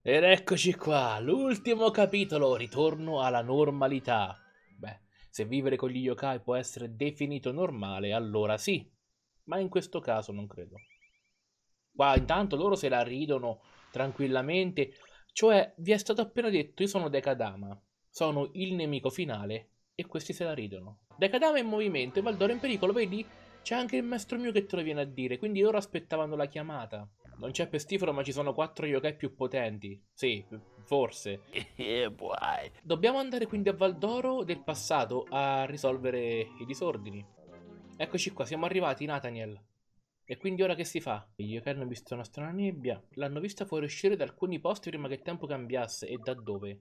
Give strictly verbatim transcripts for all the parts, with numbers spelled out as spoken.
Ed eccoci qua, l'ultimo capitolo, ritorno alla normalità. Beh, se vivere con gli yokai può essere definito normale, allora sì, ma in questo caso non credo. Qua intanto loro se la ridono tranquillamente, cioè vi è stato appena detto io sono Dekadama, sono il nemico finale e questi se la ridono. Dekadama è in movimento e Valdoro è in pericolo, vedi? C'è anche il maestro mio che te lo viene a dire, quindi loro aspettavano la chiamata. Non c'è pestifero ma ci sono quattro yokai più potenti. Sì, forse. Yeah, boy. Dobbiamo andare quindi a Valdoro del passato a risolvere i disordini. Eccoci qua, siamo arrivati, Nathaniel. E quindi ora che si fa? Gli yokai hanno visto una strana nebbia. L'hanno vista fuoriuscire da alcuni posti prima che il tempo cambiasse. E da dove?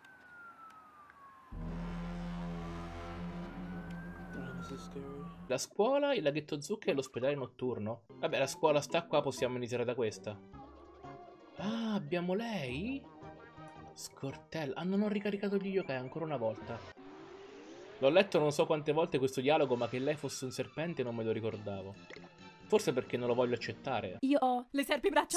La scuola, il laghetto zucca e l'ospedale notturno. Vabbè, la scuola sta qua, possiamo iniziare da questa. Ah, abbiamo lei? Scortella. Ah, non ho ricaricato gli yokai ancora una volta. L'ho letto non so quante volte questo dialogo, ma che lei fosse un serpente non me lo ricordavo. Forse perché non lo voglio accettare. Io ho le serpibraccia.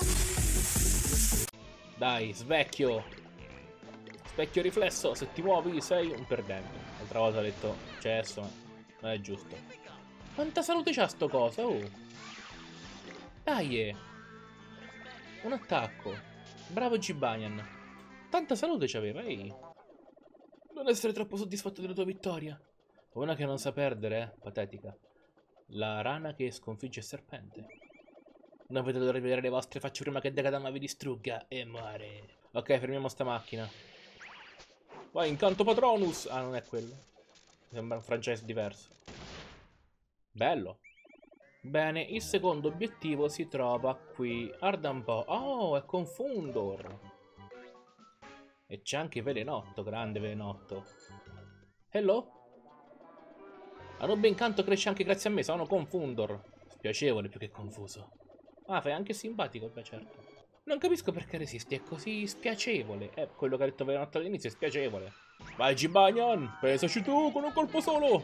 Dai, svecchio. Specchio riflesso, se ti muovi sei un perdente. L'altra volta ho detto cesso, ma non è giusto. Quanta salute c'ha sto coso, oh. Dai, eh. Un attacco. Bravo Gibanian. Tanta salute c'aveva, ehi. Non essere troppo soddisfatto della tua vittoria. Una che non sa perdere, eh. Patetica. La rana che sconfigge il serpente. Non vedo l'ora di vedere le vostre facce prima che Dekadama vi distrugga e muore. Ok, fermiamo sta macchina. Vai, incanto Patronus! Ah, non è quello. Sembra un franchise diverso. Bello. Bene, il secondo obiettivo si trova qui. Guarda un po'. Oh, è con Fundor. E c'è anche Velenotto, grande Velenotto. Hello? La nube incanto cresce anche grazie a me, sono Confundor. Spiacevole più che confuso. Ah, fai anche simpatico, beh certo. Non capisco perché resisti, è così spiacevole. Eh, quello che ha detto Velenotto all'inizio è spiacevole. Vai Gibanian, pesaci tu con un colpo solo.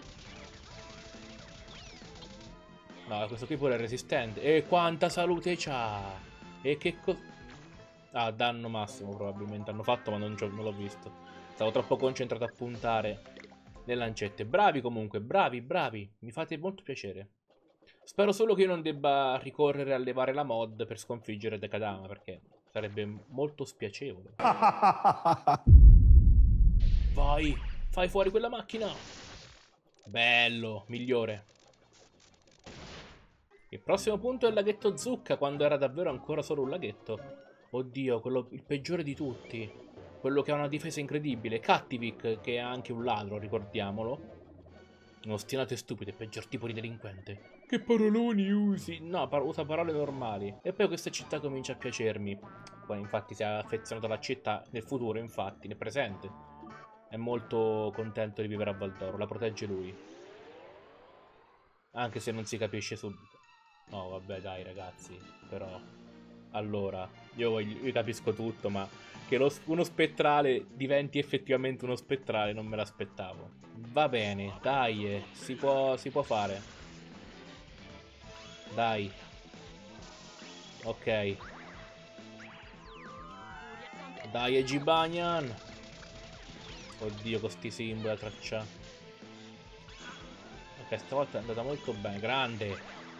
No, questo qui pure è resistente. E quanta salute c'ha? E che cosa... Ah, danno massimo probabilmente hanno fatto, ma non, non l'ho visto. Stavo troppo concentrato a puntare le lancette. Bravi comunque, bravi, bravi. Mi fate molto piacere. Spero solo che io non debba ricorrere a levare la mod per sconfiggere Dekadama, perché sarebbe molto spiacevole. Vai, fai fuori quella macchina. Bello, migliore. Il prossimo punto è il laghetto Zucca, quando era davvero ancora solo un laghetto. Oddio, quello il peggiore di tutti. Quello che ha una difesa incredibile. Cattivic, che è anche un ladro, ricordiamolo. Uno ostinato e stupido, il peggior tipo di delinquente. Che paroloni usi? No, par usa parole normali. E poi questa città comincia a piacermi. Poi infatti si è affezionato alla città nel futuro, infatti, nel presente. È molto contento di vivere a Valdoro, la protegge lui. Anche se non si capisce subito. No, vabbè, dai, ragazzi, però... Allora, io, io capisco tutto, ma che lo, uno spettrale diventi effettivamente uno spettrale non me l'aspettavo. Va bene, dai, eh, si può, si può fare. Dai. Ok. Dai, Egibanian. Oddio, con sti simboli a traccia. Ok, stavolta è andata molto bene, grande.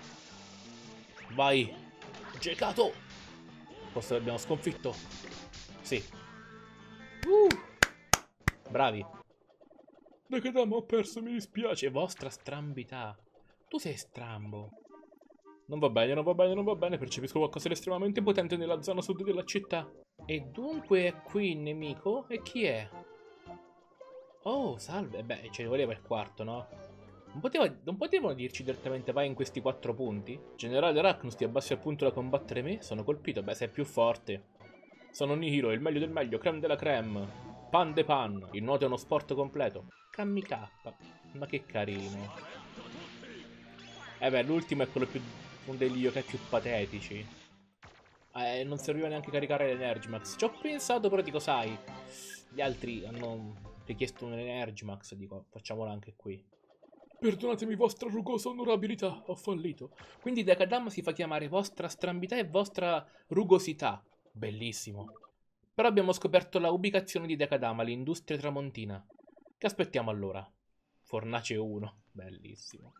Vai. Gekato. Forse l'abbiamo sconfitto. Sì. Uh. Bravi. Dekadama ho perso, mi dispiace. Vostra strambità. Tu sei strambo. Non va bene, non va bene, non va bene. Percepisco qualcosa di estremamente potente nella zona sud della città. E dunque è qui il nemico? E chi è? Oh, salve. Beh, ce ne voleva il quarto, no? Non, poteva, non potevano dirci direttamente vai in questi quattro punti? Generale Arachnus, ti abbassi al punto da combattere me? Sono colpito. Beh, sei più forte. Sono Nihiro, il meglio del meglio, creme della creme. Pan de pan. Il nuoto è uno sport completo. Kamikappa. Ma che carino. Eh beh, l'ultimo è quello più... uno degli yokai più patetici. Eh, non serviva neanche caricare l'Energimax. Ci ho pensato, però dico, sai... Gli altri hanno richiesto un Energimax, dico, facciamolo anche qui. Perdonatemi vostra rugosa onorabilità, ho fallito. Quindi Dekadama si fa chiamare vostra strambità e vostra rugosità. Bellissimo. Però abbiamo scoperto la ubicazione di Dekadama, l'industria tramontina. Che aspettiamo allora? Fornace uno. Bellissimo.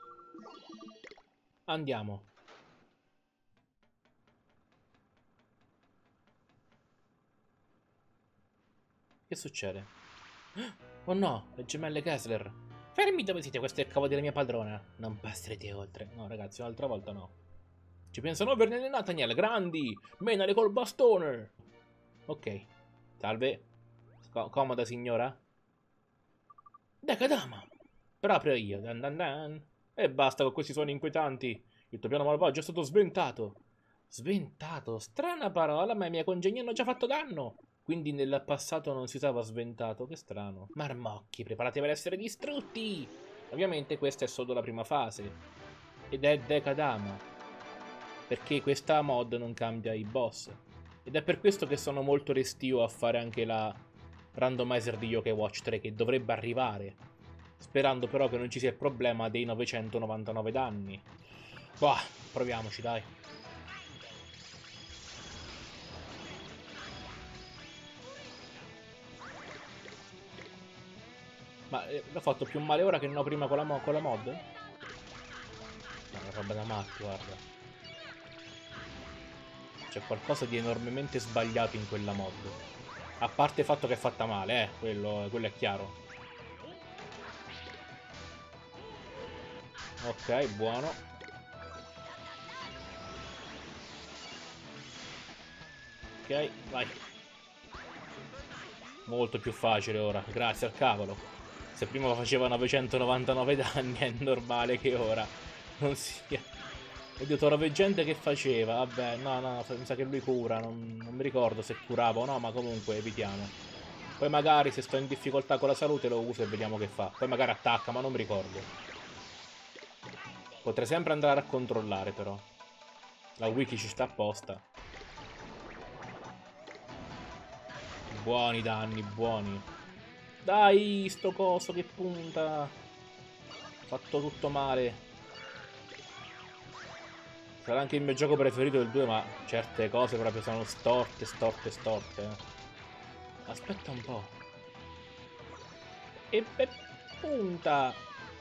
Andiamo. Che succede? Oh no, le gemelle Kessler. Fermi dove siete, questo è il cavo della mia padrona. Non passerete oltre. No, ragazzi, un'altra volta no. Ci pensano Vernon e Nathaniel, grandi! Menale col bastone! Ok. Salve. Co comoda signora? Dekadama! Proprio io, dan dan dan. E basta con questi suoni inquietanti. Il tuo piano malvagio è stato sventato. Sventato? Strana parola, ma i miei congegni hanno già fatto danno. Quindi nel passato non si usava sventato, che strano. Marmocchi, preparati per essere distrutti! Ovviamente questa è solo la prima fase. Ed è Dekadama. Perché questa mod non cambia i boss. Ed è per questo che sono molto restio a fare anche la randomizer di Yokai Watch tre, che dovrebbe arrivare. Sperando però che non ci sia il problema dei novecentonovantanove danni. Bah, proviamoci, dai. Ma eh, l'ho fatto più male ora che no prima con la, mo con la mod? No, è roba da matti, guarda. C'è qualcosa di enormemente sbagliato in quella mod. A parte il fatto che è fatta male, eh, quello, quello è chiaro. Ok, buono. Ok, vai. Molto più facile ora, grazie al cavolo. Se prima faceva novecentonovantanove danni, è normale che ora non sia. Oddio, Toro Veggente che faceva? Vabbè, no, no, mi sa che lui cura, non, non mi ricordo se curava o no, ma comunque evitiamo. Poi magari se sto in difficoltà con la salute lo uso e vediamo che fa. Poi magari attacca, ma non mi ricordo. Potrei sempre andare a controllare però. La wiki ci sta apposta. Buoni danni, buoni. Dai, sto coso che punta. Fatto tutto male. Sarà anche il mio gioco preferito del due, ma certe cose proprio sono storte, storte, storte. eh. Aspetta un po'. E beh, punta.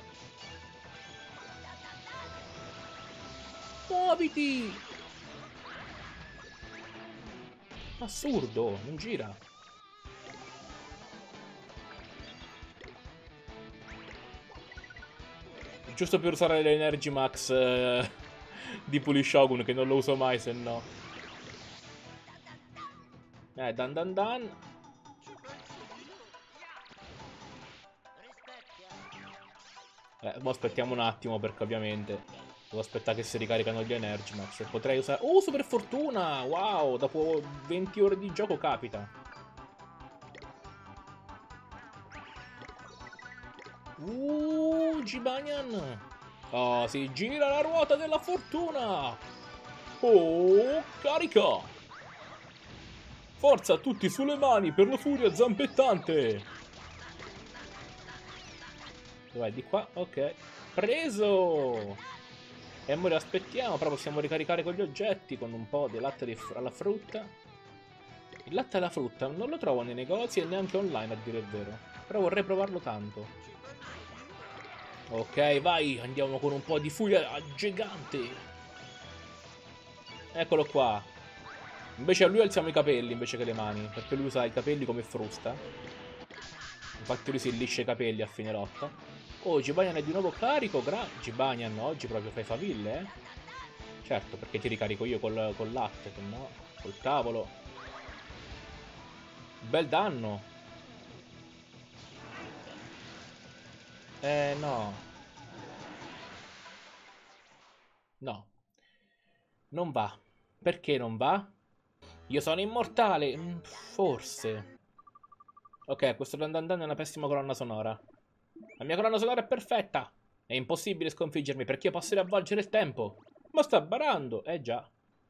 Muoviti. Assurdo, non gira. Giusto per usare l'Energy Max eh, di Pulishogun, che non lo uso mai, se no. Eh, dan dan dan. Eh, mo aspettiamo un attimo, perché ovviamente devo aspettare che si ricaricano gli Energy Max. E potrei usare... Oh, super fortuna! Wow, dopo venti ore di gioco capita. Uh, Jibanyan. Oh, si gira la ruota della fortuna. Oh, carica. Forza, tutti sulle mani per la furia zampettante. Vai di qua, ok. Preso. E ora aspettiamo, però possiamo ricaricare con gli oggetti, con un po' di latte di fr alla frutta. Il latte alla frutta non lo trovo nei negozi e neanche online, a dire il vero. Però vorrei provarlo tanto. Ok, vai, andiamo con un po' di furia gigante. Eccolo qua. Invece a lui alziamo i capelli invece che le mani, perché lui usa i capelli come frusta. Infatti lui si liscia i capelli a fine lotta. Oh, Gibanian è di nuovo carico, gra... Gibanian oggi proprio fai faville, eh? Certo, perché ti ricarico io col, col latte, se no, col cavolo. Bel danno. Eh, no. No. Non va. Perché non va? Io sono immortale. Mm, forse. Ok, questo Dandandan è una pessima colonna sonora. La mia colonna sonora è perfetta. È impossibile sconfiggermi perché io posso riavvolgere il tempo. Ma sta barando. Eh già.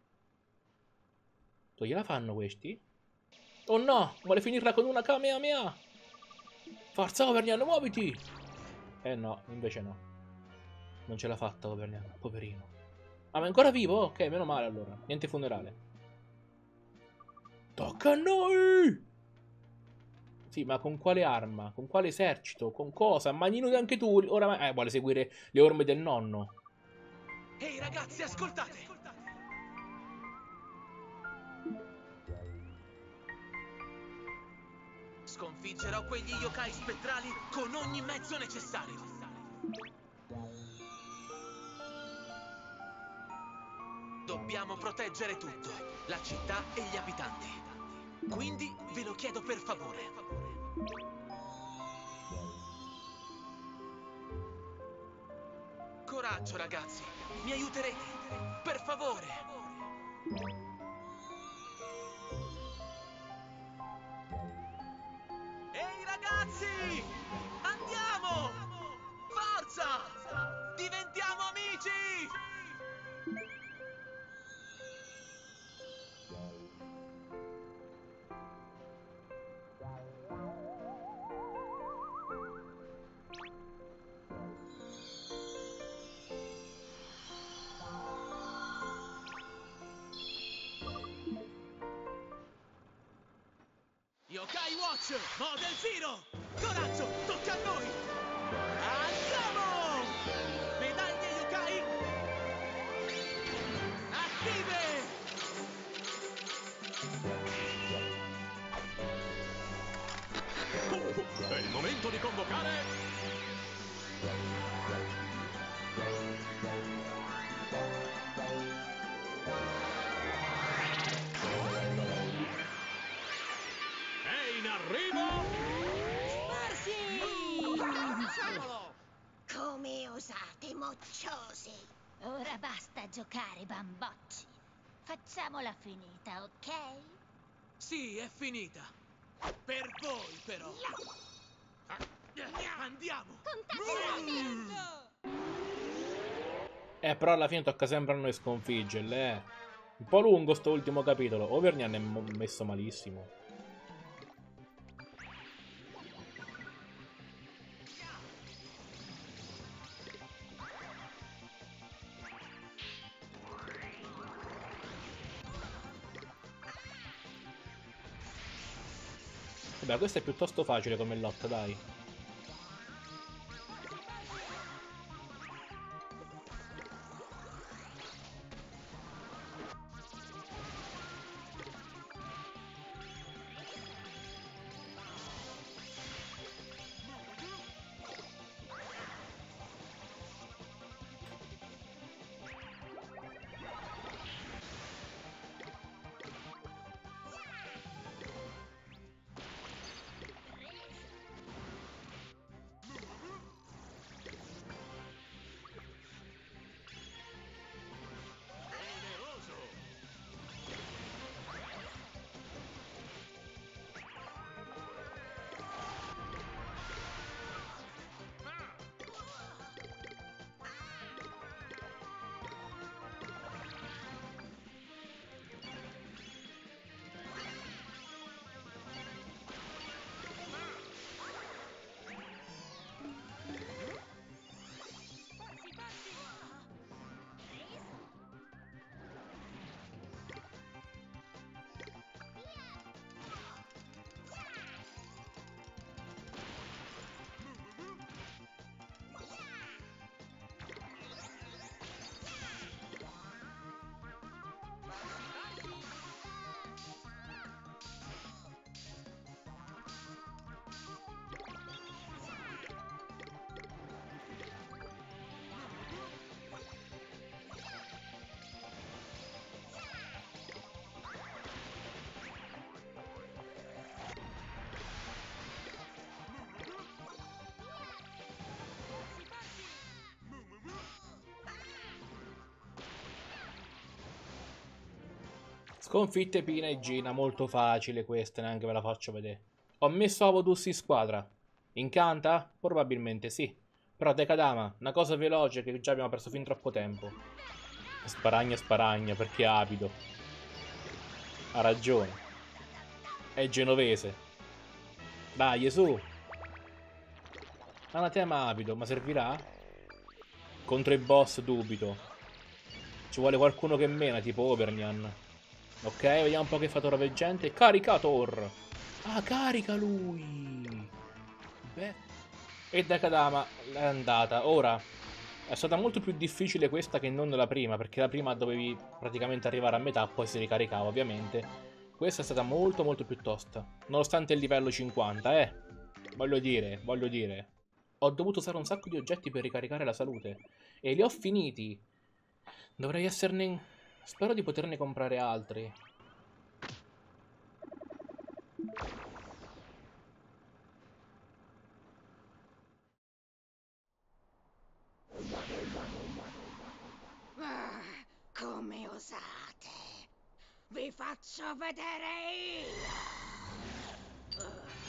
Tu gliela fanno questi? Oh no, vuole finirla con una Kamehameha. Forza Overnian, muoviti. Eh no, invece no. Non ce l'ha fatta Overnian, poverino. Ah, ma è ancora vivo? Ok, meno male allora. Niente funerale. Tocca a noi! Sì, ma con quale arma? Con quale esercito? Con cosa? Mani nude anche tu? Ora eh, vuole seguire le orme del nonno. Ehi ragazzi, ascoltate! Sconfiggerò quegli yokai spettrali con ogni mezzo necessario. Dobbiamo proteggere tutto, la città e gli abitanti. Quindi ve lo chiedo per favore. Coraggio ragazzi, mi aiuterete? Per favore! Ehi ragazzi! Andiamo! Forza! Diventiamo amici! Yokai Watch! Model Zero! Coraggio! Tocca a noi! Andiamo! Medaglie Yokai! Attive! È il momento di convocare... È in arrivo... Facciamolo! Come osate, mocciosi! Ora basta giocare, bambocci. Facciamola finita, ok? Sì, è finita. Per voi, però. Andiamo! Eh, però alla fine tocca sempre a noi sconfiggerle, eh. Un po' lungo sto ultimo capitolo. Overnian è messo malissimo. Vabbè, questa è piuttosto facile come lotta, dai. Sconfitte Pina e Gina, molto facile questa, neanche ve la faccio vedere. Ho messo Avodus in squadra. Incanta? Probabilmente sì. Però Decadama, una cosa veloce che già abbiamo perso fin troppo tempo. Sparagna sparagna, perché è avido. Ha ragione. È genovese. Dai, su. Anatema avido, ma servirà? Contro i boss dubito. Ci vuole qualcuno che mena, tipo Overnian. Ok, vediamo un po' che fa Toro Veggente. Caricator! Ah, carica lui! Beh. E Dekadama è andata. Ora, è stata molto più difficile questa che non la prima, perché la prima dovevi praticamente arrivare a metà, poi si ricaricava ovviamente. Questa è stata molto molto più tosta, nonostante il livello cinquanta, eh. Voglio dire, voglio dire. Ho dovuto usare un sacco di oggetti per ricaricare la salute. E li ho finiti. Dovrei esserne... Spero di poterne comprare altri. Ah, come osate? Vi faccio vedere io!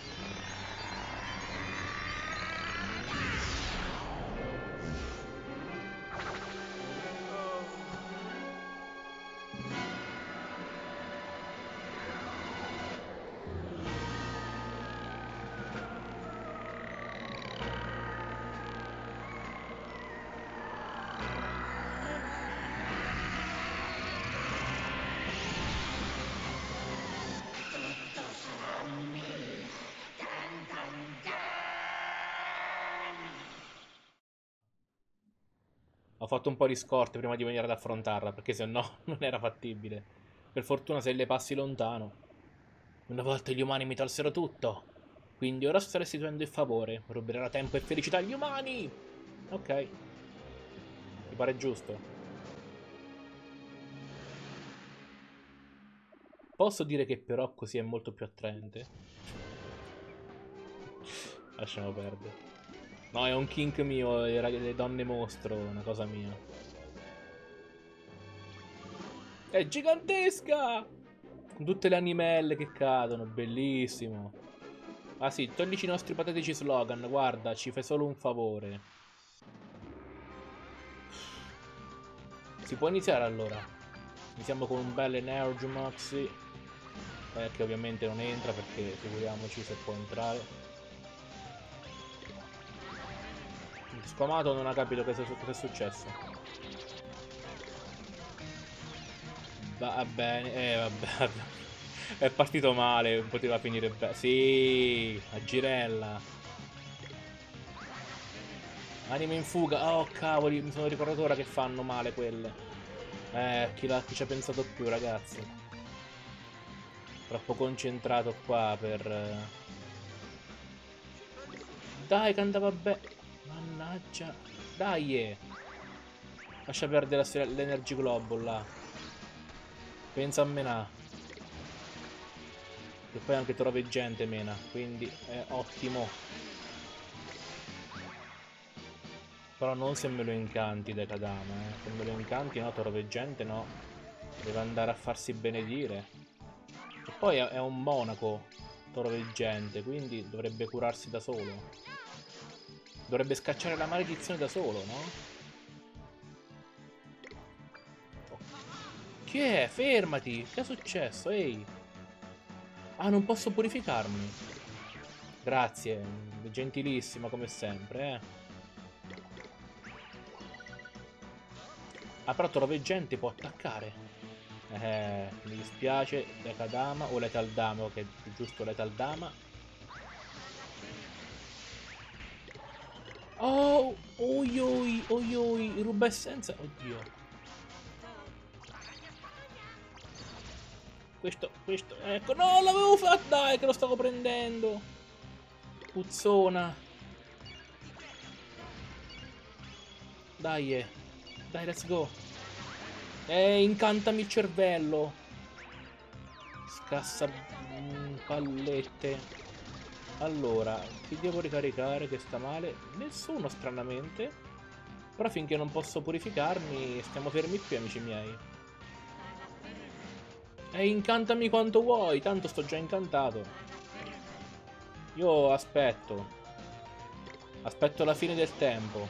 Ho fatto un po' di scorte prima di venire ad affrontarla, perché se no non era fattibile. Per fortuna se le passi lontano. Una volta gli umani mi tolsero tutto. Quindi ora sto restituendo il favore. Ruberò tempo e felicità agli umani! Ok. Mi pare giusto. Posso dire che però così è molto più attraente? Lasciamo perdere. No, è un kink mio, le, rag- le donne mostro, una cosa mia. È gigantesca! Con tutte le animelle che cadono, bellissimo. Ah sì, toglici i nostri patetici slogan, guarda, ci fai solo un favore. Si può iniziare allora? Iniziamo con un bel Energimax. Eh, che ovviamente non entra perché figuriamoci se può entrare. Il squamato non ha capito cosa è successo. Va bene, eh vabbè, vabbè. È partito male, poteva finire bene. Sì, a girella. Anime in fuga. Oh cavoli, mi sono ricordato ora che fanno male quelle. Eh, chi, chi ci ha pensato più, ragazzi? Troppo concentrato qua per... Dai che andava bene. Mannaggia. Dai, eh. Lascia perdere l'Energy Global là. Pensa a menà. E poi anche trovi gente mena, quindi è ottimo. Però non se me lo incanti Dekadama, eh. Se me lo incanti no, trovi gente no. Deve andare a farsi benedire. E poi è, è un monaco, trovi gente, quindi dovrebbe curarsi da solo. Dovrebbe scacciare la maledizione da solo, no? Che è? Fermati! Che è successo? Ehi! Ah, non posso purificarmi. Grazie, gentilissima come sempre, eh. Ah, però trovi gente può attaccare. Eh, mi dispiace, Dekadama o Lethal Dama, ok, più giusto Lethal Dama. Oh, oi oi, oi oi, ruba essenza, oddio. Questo, questo, ecco, no, l'avevo fatto, dai, che lo stavo prendendo. Puzzona. Dai, eh. Dai, let's go. Eh, incantami il cervello. Scassa mm, pallette. Allora, chi devo ricaricare che sta male? Nessuno, stranamente. Però finché non posso purificarmi, stiamo fermi qui, amici miei. E incantami quanto vuoi, tanto sto già incantato. Io aspetto. Aspetto la fine del tempo.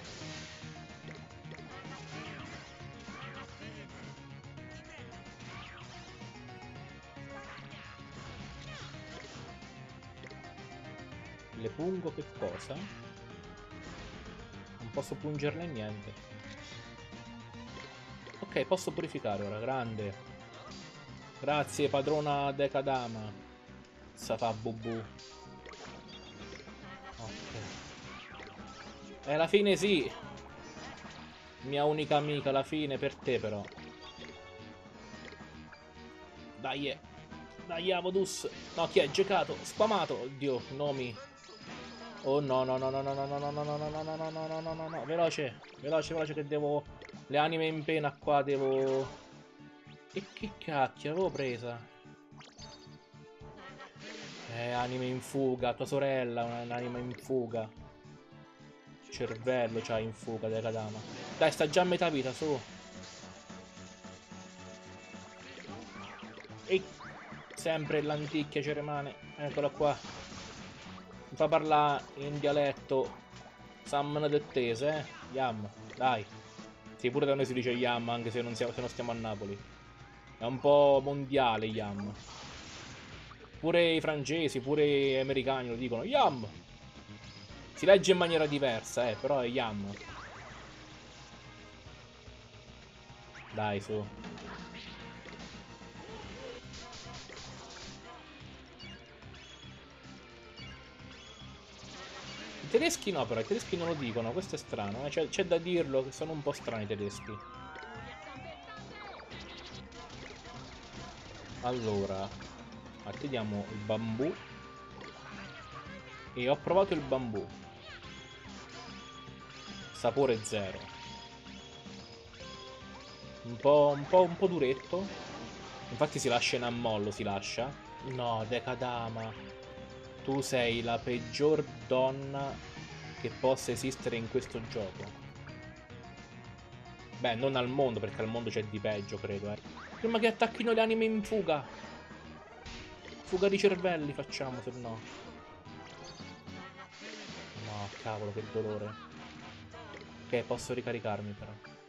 Le pungo che cosa? Non posso pungerle niente. Ok, posso purificare ora, grande. Grazie, padrona Dekadama. Safà bubu. Ok. E alla fine sì. Mia unica amica, alla fine per te però. Dai, dai, Avodus. No, chi è? Giocato, spamato. Oddio, nomi. Oh no, no, no, no, no, no, no, no, no, no, no, no, no, no, no, no, no, no. Veloce, veloce, veloce che devo... Le anime in pena qua devo... E che cacchio, avevo presa. Eh, anime in fuga, tua sorella, un'anima in fuga. Cervello c'ha in fuga, Dekadama. Dai, sta già a metà vita, su. E sempre l'anticchia ci rimane. Eccola qua. Mi fa parlare in dialetto sammanedettese, eh? Yam, dai. Sì, pure da noi si dice Yam, anche se non, siamo, se non stiamo a Napoli. È un po' mondiale Yam. Pure i francesi, pure gli americani lo dicono Yam. Si legge in maniera diversa, eh, però è Yam. Dai, su. I tedeschi no, però i tedeschi non lo dicono, questo è strano, eh? C'è da dirlo che sono un po' strani i tedeschi. Allora, a te diamo il bambù. E ho provato il bambù. Sapore zero. Un po', un po', un po' duretto. Infatti si lascia in ammollo, si lascia. No, Dekadama. Tu sei la peggior donna che possa esistere in questo gioco. Beh, non al mondo, perché al mondo c'è di peggio, credo, eh. Prima che attacchino le anime in fuga. Fuga di cervelli facciamo, se no. No, cavolo, che dolore. Ok, posso ricaricarmi, però.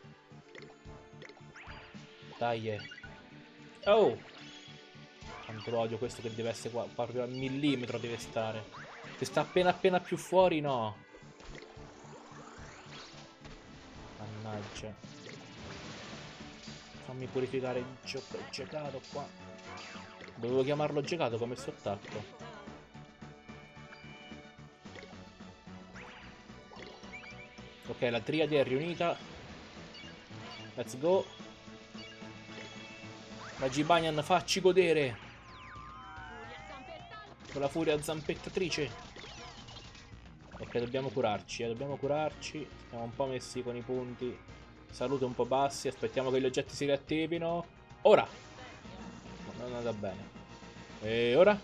Dai, eh. Oh! Quanto lo odio questo che deve essere qua. Proprio al millimetro deve stare. Se sta appena appena più fuori, no. Mannaggia. Fammi purificare il gio giocato qua. Dovevo chiamarlo giocato come sott'acqua. Ok, la triade è riunita. Let's go. La Jibanyan, facci godere. Con la furia zampettatrice. Ok, dobbiamo curarci, eh, dobbiamo curarci. Siamo un po' messi con i punti. Salute un po' bassi. Aspettiamo che gli oggetti si riattivino. Ora! Non è andata bene. E ora?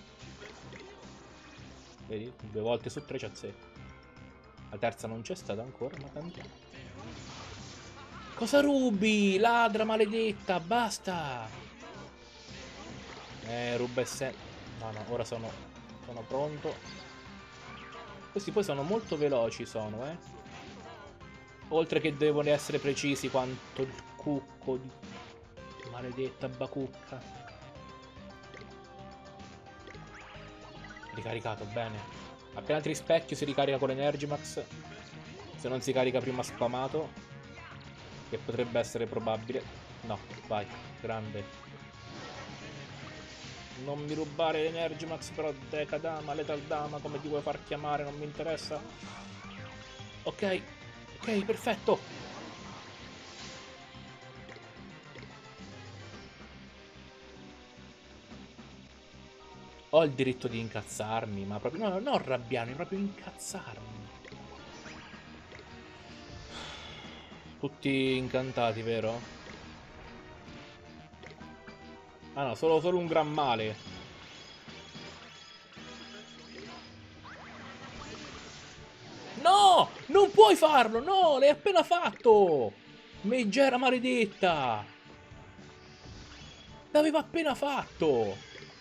Vedi? Due volte su tre c'è sé. La terza non c'è stata ancora, ma tanto. Cosa rubi? Ladra maledetta, basta! Eh, ruba e se... No, no, ora sono... Sono pronto. Questi poi sono molto veloci, sono, eh. Oltre che devono essere precisi quanto il cucco di... Maledetta bacucca. Ricaricato, bene. Appena ti rispecchio si ricarica con l'Energimax. Se non si carica prima spamato. Che potrebbe essere probabile. No, vai, grande. Non mi rubare l'Energimax però, Dekadama, Lethal Dama, come ti vuoi far chiamare, non mi interessa. Ok, ok, perfetto. Ho il diritto di incazzarmi, ma proprio... No, non arrabbiarmi, proprio incazzarmi. Tutti incantati, vero? Ah no, solo, solo un gran male. No! Non puoi farlo! No! L'hai appena fatto! Megera maledetta! L'aveva appena fatto!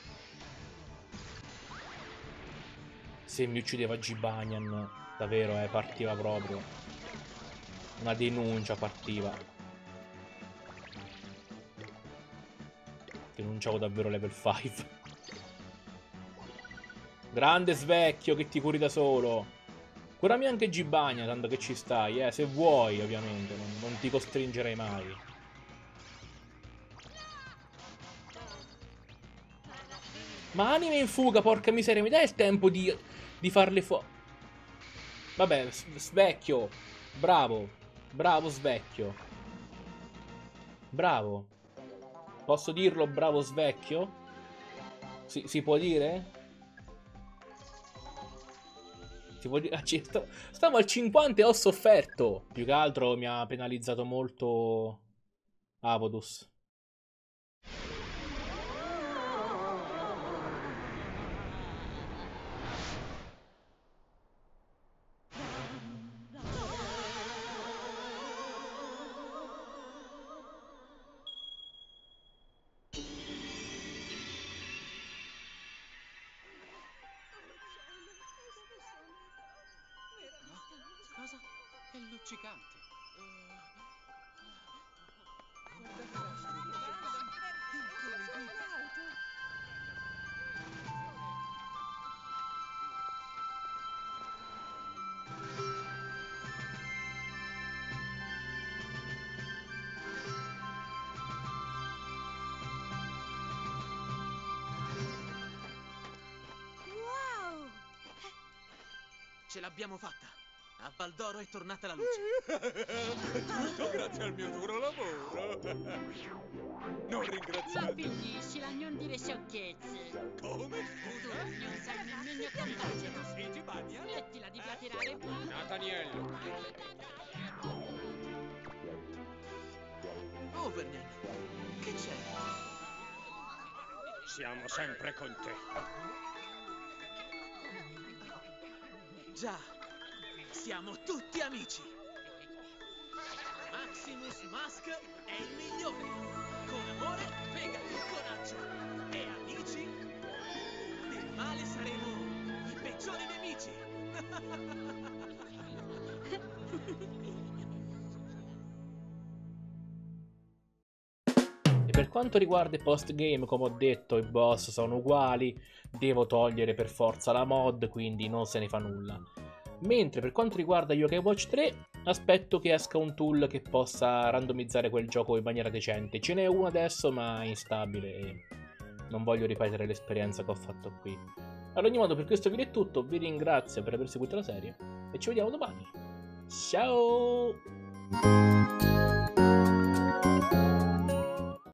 Se mi uccideva Jibanyan, davvero, eh, partiva proprio. Una denuncia partiva. Denunciavo davvero level cinque. Grande svecchio che ti curi da solo. Curami anche Jibanyan, tanto che ci stai, eh, se vuoi, ovviamente. Non, non ti costringerei mai. Ma anime in fuga, porca miseria, mi dai il tempo di, di farle fuori? Vabbè, svecchio. Bravo. Bravo svecchio. Bravo. Posso dirlo, bravo svecchio? Si, si può dire? Si può dire? Ah, sto, stavo al cinquanta e ho sofferto. Più che altro mi ha penalizzato molto Avodus. Cosa? È luccicante. Wow! Ce l'abbiamo fatta. A Baldoro è tornata la luce. Tutto grazie al mio duro lavoro. Non Ma ringraziate. finiscila, non dire sciocchezze. Come? Tu Scusa? non sai nemmeno contarcela. Sì, ti bagna? Smettila di platerare, va. Nathaniello. Oh, Vernon, che c'è? Siamo sempre con te. Già, siamo tutti amici. Maximus Mask è il migliore. Con amore, fegato, coraggio. E amici, del male saremo i peggiori nemici. E per quanto riguarda i post-game, come ho detto, i boss sono uguali, devo togliere per forza la mod, quindi non se ne fa nulla. Mentre per quanto riguarda Yokai Watch tre, aspetto che esca un tool che possa randomizzare quel gioco in maniera decente. Ce n'è uno adesso, ma è instabile e non voglio ripetere l'esperienza che ho fatto qui. Ad ogni modo, per questo video è tutto, vi ringrazio per aver seguito la serie e ci vediamo domani. Ciao!